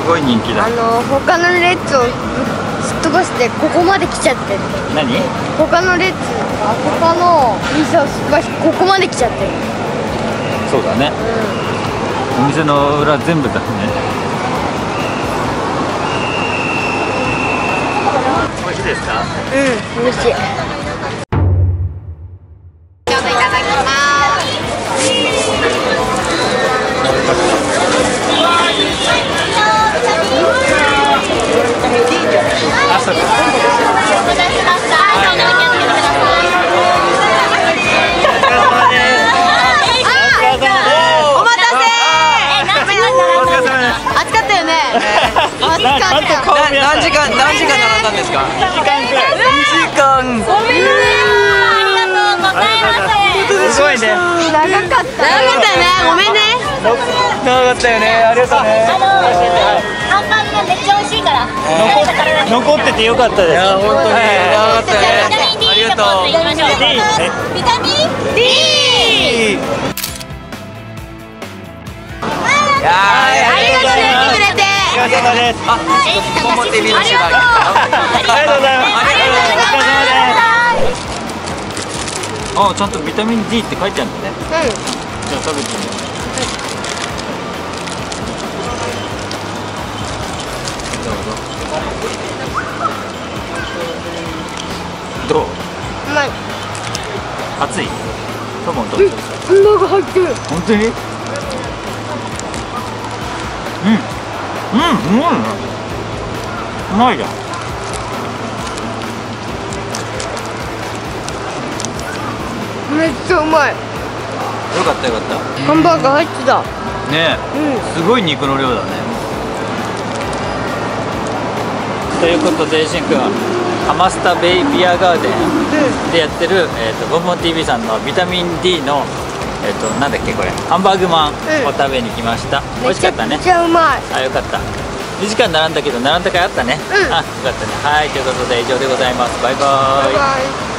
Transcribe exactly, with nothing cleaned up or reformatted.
ごい人気だ。 あの他の列をすっ飛ばしてここまで来ちゃってる。 何？ 他の列が他の店をすっ飛ばしてここまで来ちゃってる。 そうだね、うん、お店の裏全部だね。美味しいですか？ うん、美味しい。 何時間何時間並んだんですか？にじかんくらい。にじかん。ごめんなさい。ありがとうございます。 すごいね。 長かった。長かったね。ごめんね。 長かったよね。ありがとうね。 ハンバーグがめっちゃ美味しいから。 残っててよかったです。いや本当に長かったね。 ありがとう。ビタミン ディー。 いやありがとうね。 お疲れ様です。 あ、本持ってみましょう。ありがとうございます。ありがとうございます。あ、ちゃんとビタミン ディー って書いてあるんだね。うん。じゃあ食べてみよう。どうぞ。どう？ うまい。 熱い？トモンどう？ ハンバーグ入ってる。 本当に？うん。うん、うまいね。うまいじゃん。 めっちゃうまい。 よかったよかった。 ハンバーグ入ってた。 ねえ、うん、すごい肉の量だね。ということで、しんくん、ハマスタベイビアガーデンでやってる、えーと、ボンボン ティーブイ さんのビタミン ディー のえっと、なんだっけこれハンバーグマンを食べに来ました、うん、美味しかったね。 めっちゃうまい。 あ、よかった。にじかん並んだけど並んだ甲斐あったね、うん、あ、よかったね。はい、ということで以上でございます。バイバーイ。バイバイ。